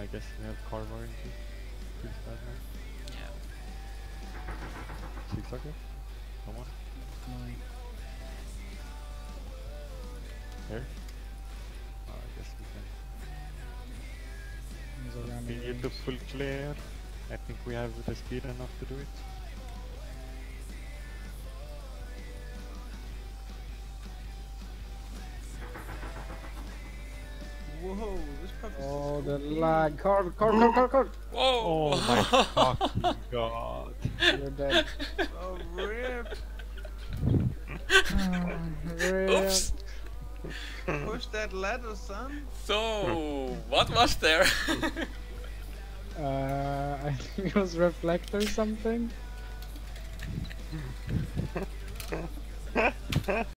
I guess we have car warranty. Feels bad now. Yeah. Zigzagger? Come on. Mine. Here? I guess we can. There's a random Continue to range. full clear. I think we have the speed enough to do it. Whoa, this puppy is Oh, the OP. lag. Car. Whoa! Oh my fucking god. You're dead. Oh, rip. Rip. Oops! Push that ladder, son. So, what was there? I think it was reflector something.